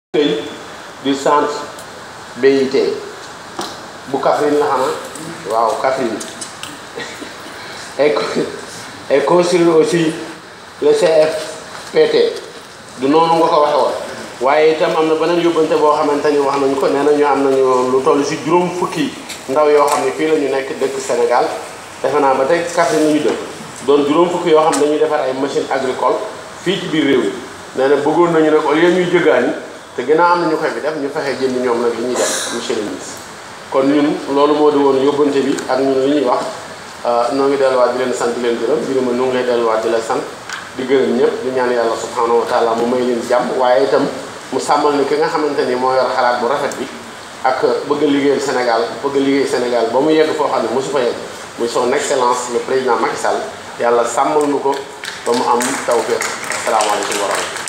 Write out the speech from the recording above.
du centre BIT bu Kaffrine la xanaa waaw Kaffrine et construire aussi le CFPT du noonu nga ko waxe woon waaye itam am na beneen yóbbante boo xamante ni wax nañu ko nee nañu am nañu lu toll si juróom fukki ndaw yoo xam ne fii la ñu nekk dëkk Sénégal defe naa ba tey Kaffrine la ñu dëkk doon juróom fukki yoo xam ne dañuy defar ay machine agricole fii ci biir réew mi nee na bëggoon nañu nag au lieu ñuy jëgaani te ginnaaw am na ñu koy fi def ñu fexe jënd ñoom nag li ñuy def monsieur le ministre kon ñun loolu moo di woon yóbbante bi ak ñun li ñuy wax noo ngi delluwaat di leen sant di leen gërëm di ma nu ngi lay delluwaat di la sant di gërëm ñëpp di ñaan yàlla subhanahu wa taala mu may leen jàmm waaye itam mu sàmmal ni ki nga xamante ni moo yor xalaat bu rafet bi ak bëgg a liggéeyal Sénégal bëgg a liggéey Sénégal ba mu yegg foo xam ne mosu fa yegg muy son excellence le président Macky Sall yàlla sàmmal nu ko ba mu am tawfeex asalaamaaleykum wa rahmatulah